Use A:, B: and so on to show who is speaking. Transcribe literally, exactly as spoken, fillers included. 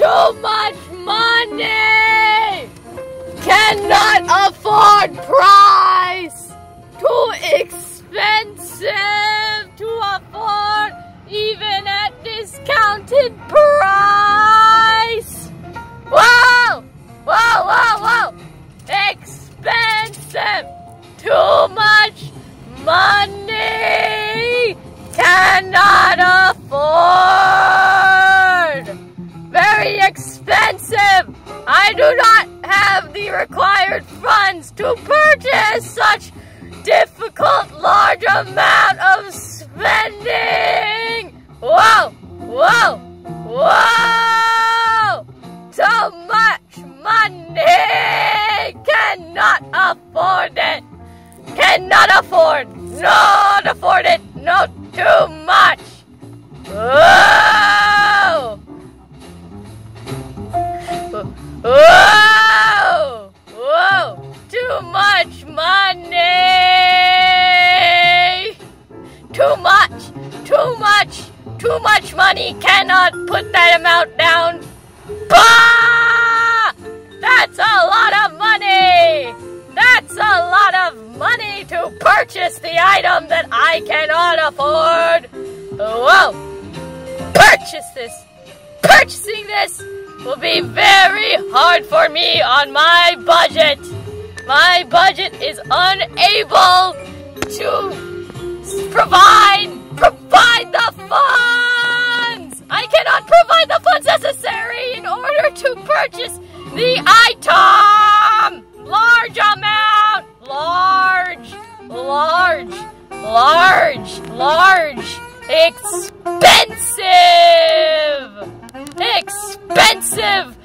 A: Too much money! Cannot afford price! Too expensive to afford even at discounted price! Whoa! Whoa, whoa, whoa! Expensive! Too much money! Cannot afford! Very expensive! I do not have the required funds to purchase such difficult large amount of spending! Whoa! Whoa! Whoa! So much money! Cannot afford it! Cannot afford! Not afford it! No, too much! Whoa! Whoa! Whoa! Too much money! Too much! Too much! Too much money! Cannot put that amount down! Bah! That's a lot of money! That's a lot of money to purchase the item that I cannot afford! Whoa! Purchase this! Purchasing this will be very hard for me on my budget! My budget is unable to provide, provide the funds! I cannot provide the funds necessary in order to purchase the item! Large amount! Large! Large! Large! Large! Expensive! Expensive!